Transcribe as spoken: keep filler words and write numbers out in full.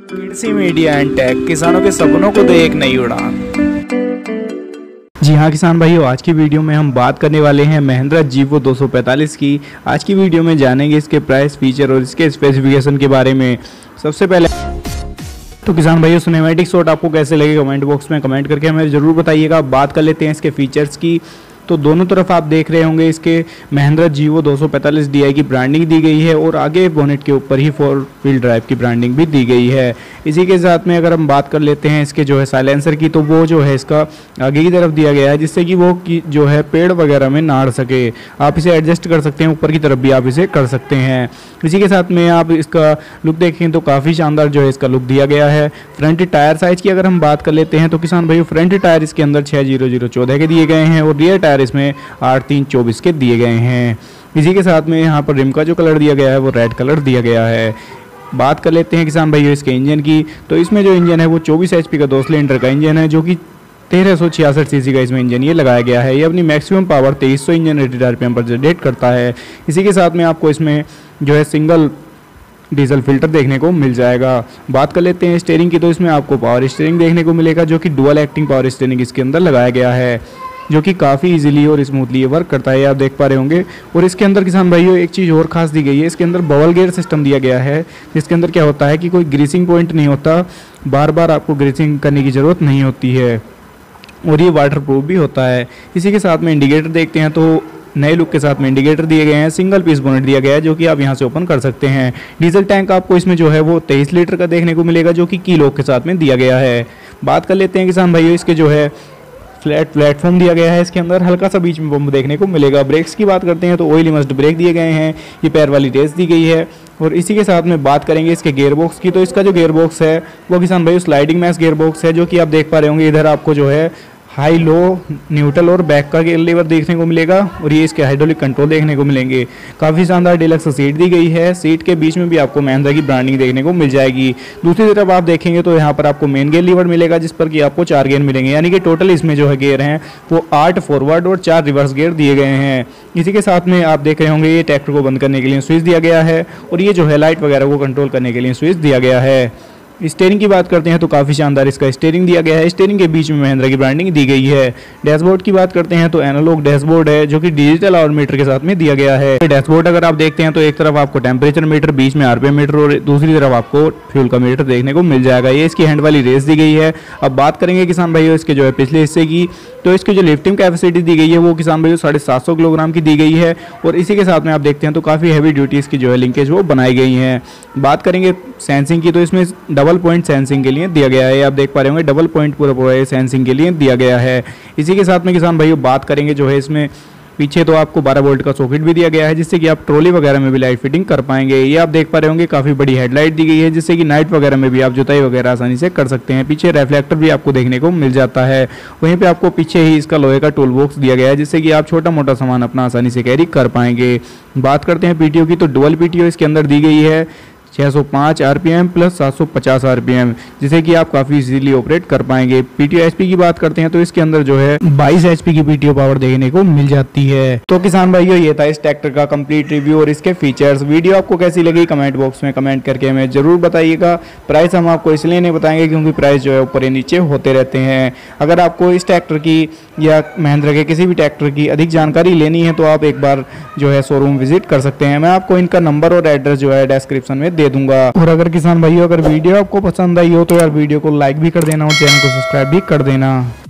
कृषि media and take, किसानों के सपनों को दे एक नई उड़ान। जी हाँ किसान भाइयों, आज की वीडियो में हम बात करने वाले हैं महिंद्रा जीवो दो सौ पैंतालीस की। आज की वीडियो में जानेंगे इसके प्राइस, फीचर और इसके स्पेसिफिकेशन के बारे में। सबसे पहले तो किसान भाइयों, सिनेमैटिक शॉट आपको कैसे लगे कमेंट बॉक्स में कमेंट करके हमें ज़रूर बताइएगा। बात कर लेते हैं इसके फीचर्स की। तो दोनों तरफ आप देख रहे होंगे इसके महिंद्रा जीवो दो सौ पैंतालीस डी आई की ब्रांडिंग दी गई है और आगे बोनेट के ऊपर ही फोर व्हील ड्राइव की ब्रांडिंग भी दी गई है। इसी के साथ में अगर हम बात कर लेते हैं इसके जो है साइलेंसर की, तो वो जो है इसका आगे की तरफ दिया गया है जिससे कि वो की जो है पेड़ वगैरह में ना अड़ सके। आप इसे एडजस्ट कर सकते हैं, ऊपर की तरफ भी आप इसे कर सकते हैं। इसी के साथ में आप इसका लुक देखें तो काफ़ी शानदार जो है इसका लुक दिया गया है। फ्रंट टायर साइज़ की अगर हम बात कर लेते हैं तो किसान भाई, फ्रंट टायर इसके अंदर छः जीरो जीरो चौदह के दिए गए हैं और रियर टायर इसमें आठ तीन चौबीस के दिए गए हैं। इसी के साथ में यहाँ पर रिम का जो कलर दिया गया है वो रेड कलर दिया गया है। बात कर लेते हैं किसान भाइयों इसके इंजन की। तो इसमें जो इंजन है वो चौबीस एच पी का दो सिलेंडर का इंजन है, जो कि तेरह सौ छियासठ सी सी का इसमें इंजन ये लगाया गया है। ये अपनी मैक्सिमम पावर तेईस सौ engine rated R P M पर जनरेट करता है। इसी के साथ में आपको इसमें जो है सिंगल डीजल फिल्टर देखने को मिल जाएगा। बात कर लेते हैं स्टीयरिंग की। तो इसमें आपको पावर स्टीयरिंग देखने को मिलेगा, जो कि डुअल एक्टिंग पावर स्टीयरिंग इसके अंदर लगाया गया है, जो कि काफ़ी इजीली और स्मूथली ये वर्क करता है, आप देख पा रहे होंगे। और इसके अंदर किसान भाइयों एक चीज़ और खास दी गई है, इसके अंदर बबल गियर सिस्टम दिया गया है, जिसके अंदर क्या होता है कि कोई ग्रीसिंग पॉइंट नहीं होता, बार बार आपको ग्रीसिंग करने की ज़रूरत नहीं होती है और ये वाटर प्रूफ भी होता है। इसी के साथ में इंडिकेटर देखते हैं तो नए लुक के साथ में इंडिकेटर दिए गए हैं। सिंगल पीस बोनेट दिया गया है, जो कि आप यहां से ओपन कर सकते हैं। डीजल टैंक आपको इसमें जो है वो तेईस लीटर का देखने को मिलेगा, जो कि की लॉक के साथ में दिया गया है। बात कर लेते हैं किसान भाइयों इसके जो है फ्लैट प्लेटफॉर्म दिया गया है, इसके अंदर हल्का सा बीच में बम्प देखने को मिलेगा। ब्रेक्स की बात करते हैं तो ऑयल मस्ट ब्रेक दिए गए हैं, ये पैर वाली रेस दी गई है। और इसी के साथ में बात करेंगे इसके गेयर बॉक्स की। तो इसका जो गेयर बॉक्स है वो किसान भाई स्लाइडिंग मैश गेयर बॉक्स है, जो कि आप देख पा रहे होंगे। इधर आपको जो है हाई, लो, न्यूट्रल और बैक का गेयर लीवर देखने को मिलेगा और ये इसके हाइड्रोलिक कंट्रोल देखने को मिलेंगे। काफ़ी शानदार डिलक्स सीट दी गई है। सीट के बीच में भी आपको महिंद्रा की ब्रांडिंग देखने को मिल जाएगी। दूसरी तरफ आप देखेंगे तो यहाँ पर आपको मेन गेयर लीवर मिलेगा, जिस पर कि आपको चार गेयर मिलेंगे, यानी कि टोटल इसमें जो है गेयर हैं वो आठ फॉरवर्ड और चार रिवर्स गेयर दिए गए हैं। इसी के साथ में आप देख रहे होंगे ये ट्रैक्टर को बंद करने के लिए स्विच दिया गया है और ये जो है लाइट वगैरह को कंट्रोल करने के लिए स्विच दिया गया है। स्टीयरिंग की बात करते हैं तो काफ़ी शानदार इसका स्टीयरिंग दिया गया है। स्टीयरिंग के बीच में महिंद्रा की ब्रांडिंग दी गई है। डैशबोर्ड की बात करते हैं तो एनालॉग डैशबोर्ड है, जो कि डिजिटल आवर मीटर के साथ में दिया गया है। डैशबोर्ड अगर आप देखते हैं तो एक तरफ आपको टेम्परेचर मीटर, बीच में आरपीएम मीटर और दूसरी तरफ आपको फ्यूल का मीटर देखने को मिल जाएगा। ये इसकी हैंड वाली रेस दी गई है। अब बात करेंगे किसान भाइयों इसके जो है पिछले हिस्से की। तो इसकी जो लिफ्टिंग कैपेसिटी दी गई है वो किसान भाइयों साढ़े सात सौ किलोग्राम की दी गई है और इसी के साथ में आप देखते हैं तो काफ़ी हैवी ड्यूटीज़ की जो है लिंकेज वो बनाई गई हैं। बात करेंगे सेंसिंग की। तो इसमें डबल पॉइंट सेंसिंग के लिए दिया गया है, आप देख पा रहे होंगे डबल पॉइंट पूरा पूरा सेंसिंग के लिए दिया गया है। इसी के साथ में किसान भाइयों बात करेंगे जो है इसमें पीछे तो आपको बारह वोल्ट का सॉकेट भी दिया गया है, जिससे कि आप ट्रॉली वगैरह में भी लाइट फिटिंग कर पाएंगे। ये आप देख पा रहे होंगे काफ़ी बड़ी हेडलाइट दी गई है, जिससे कि नाइट वगैरह में भी आप जुताई वगैरह आसानी से कर सकते हैं। पीछे रिफ्लेक्टर भी आपको देखने को मिल जाता है। वहीं पे आपको पीछे ही इसका लोहे का टूल बॉक्स दिया गया है, जिससे कि आप छोटा मोटा सामान अपना आसानी से कैरी कर पाएंगे। बात करते हैं पीटीओ की। तो डुअल पीटीओ इसके अंदर दी गई है, छह सौ पाँच आरपीएम प्लस सात सौ पचास आरपीएम, जिसे कि आप काफ़ी इजीली ऑपरेट कर पाएंगे। पीटीओ एचपी की बात करते हैं तो इसके अंदर जो है बाईस एचपी की पीटीओ पावर देखने को मिल जाती है। तो किसान भाइयों ये था इस ट्रैक्टर का कंप्लीट रिव्यू और इसके फीचर्स। वीडियो आपको कैसी लगी कमेंट बॉक्स में कमेंट करके हमें जरूर बताइएगा। प्राइस हम आपको इसलिए नहीं बताएंगे क्योंकि प्राइस जो है ऊपर नीचे होते रहते हैं। अगर आपको इस ट्रैक्टर की या महिंद्रा के किसी भी ट्रैक्टर की अधिक जानकारी लेनी है तो आप एक बार जो है शोरूम विजिट कर सकते हैं। मैं आपको इनका नंबर और एड्रेस जो है डिस्क्रिप्शन में दे दूंगा। और अगर किसान भाइयों अगर वीडियो आपको पसंद आई हो तो यार वीडियो को लाइक भी कर देना और चैनल को सब्सक्राइब भी कर देना।